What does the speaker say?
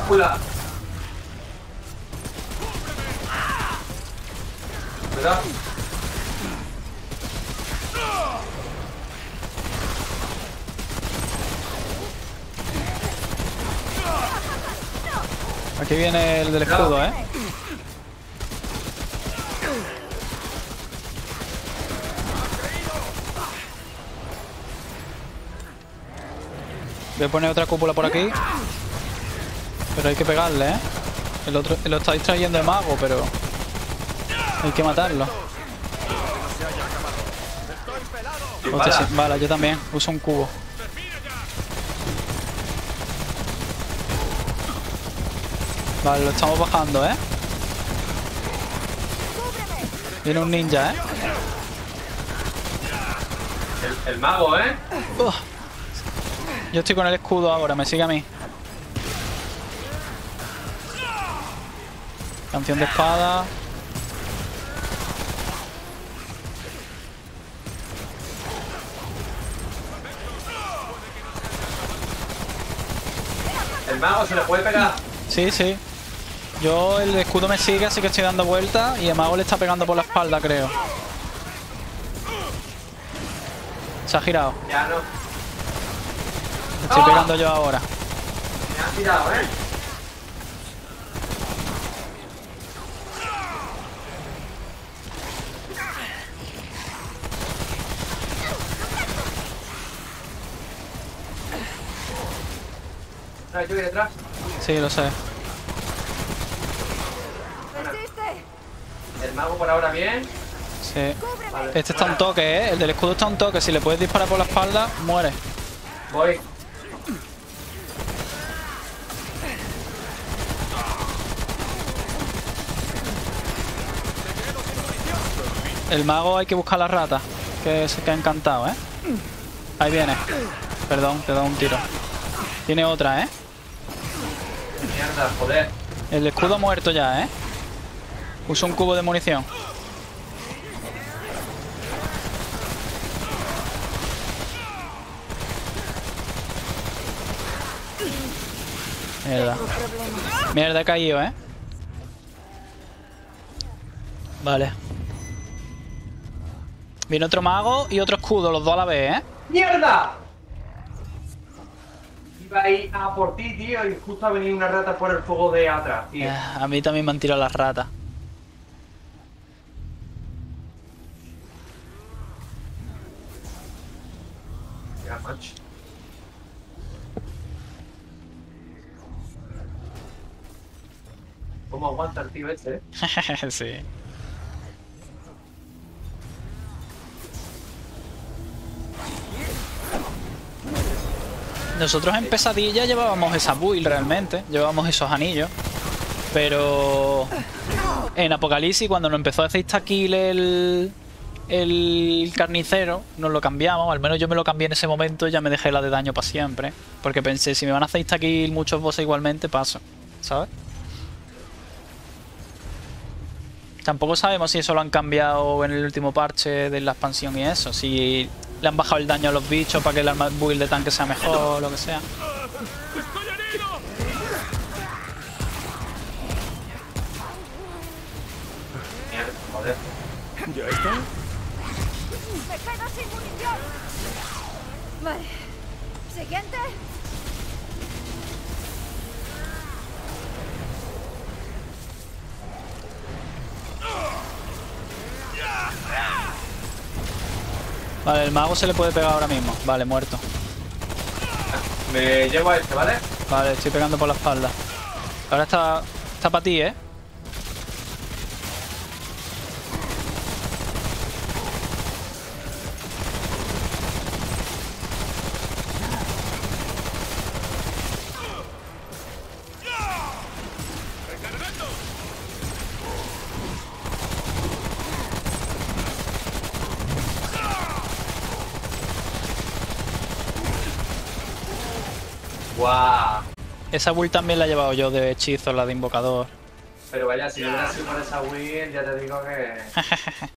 Drácula. Cuidado. Aquí viene el del escudo, ¿eh? Voy a poner otra cúpula por aquí. Pero hay que pegarle, ¿eh? El otro lo está distrayendo de mago, pero hay que matarlo. Hostia, sí. Vale, yo también. Uso un cubo. Vale, lo estamos bajando, ¿eh? Viene un ninja, ¿eh? El mago, ¿eh? Yo estoy con el escudo ahora, me sigue a mí. Canción de espada. El mago se le puede pegar. Sí, sí. Yo, el escudo me sigue, así que estoy dando vueltas. Y el mago le está pegando por la espalda, creo. Se ha girado. Ya no. Le estoy pegando yo ahora. Me han tirado, ¿eh? ¿Yo voy detrás? Sí, lo sé. El mago por ahora bien. Sí. Vale. Este está un toque, ¿eh? El del escudo está un toque. Si le puedes disparar por la espalda, muere. Voy. El mago hay que buscar la rata, que se queda encantado, ¿eh? Ahí viene. Perdón, te da un tiro. Tiene otra, ¿eh? Mierda, joder. El escudo muerto ya, ¿eh? Uso un cubo de munición. Mierda. Mierda, he caído, ¿eh? Vale. Viene otro mago y otro escudo, los dos a la vez, ¿eh? ¡Mierda! Iba a ir a por ti, tío, y justo ha venido una rata por el fuego de atrás, tío. A mí también me han tirado las ratas. Ya, macho. ¿Cómo aguanta el tío ese, eh? Sí. Nosotros en Pesadilla llevábamos esa build realmente, llevábamos esos anillos. Pero en Apocalipsis, cuando nos empezó a hacer insta-kill el carnicero, nos lo cambiamos. Al menos yo me lo cambié en ese momento y ya me dejé la de daño para siempre. Porque pensé, si me van a hacer insta-kill muchos bosses igualmente, paso, ¿sabes? Tampoco sabemos si eso lo han cambiado en el último parche de la expansión y eso. Si le han bajado el daño a los bichos para que el build de tanque sea mejor o lo que sea. Mierda, joder. ¿Ya está? ¡Me quedo sin munición! Vale. Siguiente. Vale, el mago se le puede pegar ahora mismo. Vale, muerto. Me llevo a este, ¿vale? Vale, estoy pegando por la espalda. Ahora está para ti, ¿eh? ¡Guau! Esa build también la he llevado yo de hechizo, la de invocador. Pero vaya, si no hubiera sido por esa Wii, ya te digo que...